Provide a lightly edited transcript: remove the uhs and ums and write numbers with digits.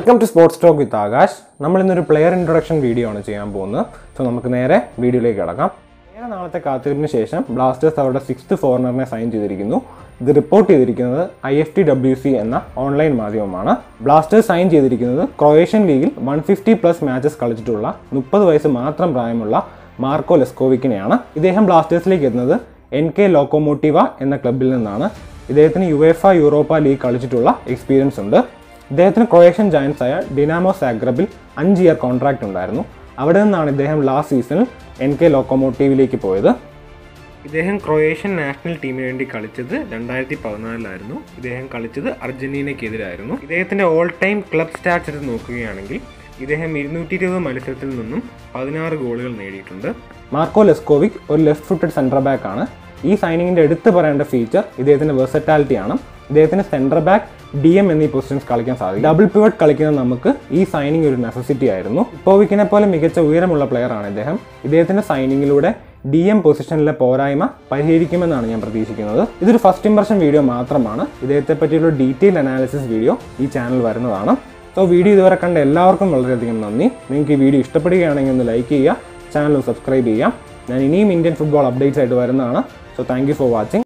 Welcome to sports talk with Akash. നമ്മൾ ഇന്നൊരു player introduction video ആണ് ചെയ്യാൻ പോകുന്നത്. സോ നമുക്ക് നേരെ വീഡിയോയിലേക്ക് കിടക്കാം. ഏറെ നാളത്തെ കാത്തിരിപ്പിന് ശേഷം ബ്ലാസ്റ്റേഴ്സ് അവരുടെ 6th ഫോറിനറിനെ സൈൻ ചെയ്തിരിക്കുന്നു. ഇത് റിപ്പോർട്ട് ചെയ്തിരിക്കുന്നത് IFTWC എന്ന ഓൺലൈൻ മാധ്യമമാണ്. ബ്ലാസ്റ്റേഴ്സ് സൈൻ ചെയ്തിരിക്കുന്നത് ക്രൊയേഷ്യൻ ലീഗിൽ 150+ മാച്ചസ് കളിച്ചിട്ടുള്ള 30 വയസ്സ് മാത്രം പ്രായമുള്ള മാർക്കോ ലെസ്കോവിക്കിനെയാണ്. ഇദ്ദേഹം ബ്ലാസ്റ്റേഴ്സിലേക്ക് എത്തുന്നത് NK ലോക്കോമോട്ടീവ എന്ന ക്ലബിൽ നിന്നാണ്. ഇദ്ദേഹത്തിന് UEFA യൂറോപ്പ ലീഗ് കളിച്ചിട്ടുള്ള എക്സ്പീരിയൻസ് ഉണ്ട്. ഇദ്ദേഹത്തിന് ക്രൊയേഷ്യൻ ജയൻസായ ഡിനാമോ സാഗ്രബിൽ 5 ഇയർ കോൺട്രാക്റ്റ് ഉണ്ടായിരുന്നു. അവിടെ നിന്നാണ് ഇദ്ദേഹം ലാസ്റ്റ് സീസണിൽ NK ലോക്കോമോട്ടീവിലേക്ക് പോയത്. ഇദ്ദേഹം ക്രൊയേഷ്യൻ നാഷണൽ ടീമിന് വേണ്ടി കളിച്ചത് 2014 ഇദ്ദേഹം കളിച്ചത് അർജന്റീനയ്ക്കെതിരായിരുന്നു. ഇദ്ദേഹത്തിൻ്റെ ഓൾ ടൈം ക്ലബ് സ്റ്റാറ്റ്സ് എടുത്ത് നോക്കുകയാണെങ്കിൽ ഇദ്ദേഹം 220 മത്സരത്തിൽ നിന്നും 16 ഗോളുകൾ നേടിയിട്ടുണ്ട്. മാർക്കോ ലെസ്കോവിക് ഒരു ലെഫ്റ്റ് ഫുട്ടഡ് സെൻറ്റർ ബാക്ക് ആണ്. ഈ സൈനിങ്ങിൻ്റെ എടുത്തു പറയേണ്ട ഫീച്ചർ ഇദ്ദേഹത്തിൻ്റെ വെർസറ്റാലിറ്റി ആണ്. ഇദ്ദേഹത്തിന് സെൻറ്റർ ബാക്ക്, DM എന്നീ പൊസിഷൻസ് കളിക്കാൻ സാധിക്കും. ഡബിൾ പിവറ്റ് കളിക്കുന്ന നമുക്ക് ഈ സൈനിങ് ഒരു നെസസിറ്റി ആയിരുന്നു. ഇപ്പോവിക്കിനെ പോലെ മികച്ച ഉയരമുള്ള പ്ലെയർ ആണ് ഇദ്ദേഹം. ഇദ്ദേഹത്തിൻ്റെ സൈനിങ്ങിലൂടെ DM പൊസിഷനിലെ പോരായ്മ പരിഹരിക്കുമെന്നാണ് ഞാൻ പ്രതീക്ഷിക്കുന്നത്. ഇതൊരു ഫസ്റ്റ് ഇംപ്രഷൻ വീഡിയോ മാത്രമാണ്. ഇദ്ദേഹത്തെ പറ്റിയുള്ള ഡീറ്റെയിൽ അനാലിസിസ് വീഡിയോ ഈ ചാനൽ വരുന്നതാണ്. സോ വീഡിയോ ഇതുവരെ കണ്ട എല്ലാവർക്കും വളരെയധികം നന്ദി. നിങ്ങൾക്ക് ഈ വീഡിയോ ഇഷ്ടപ്പെടുകയാണെങ്കിൽ ഒന്ന് ലൈക്ക് ചെയ്യുക, ചാനൽ സബ്സ്ക്രൈബ് ചെയ്യാം. ഞാൻ ഇനിയും ഇന്ത്യൻ ഫുട്ബോൾ അപ്ഡേറ്റ്സ് ആയിട്ട് വരുന്നതാണ്. So thank you for watching.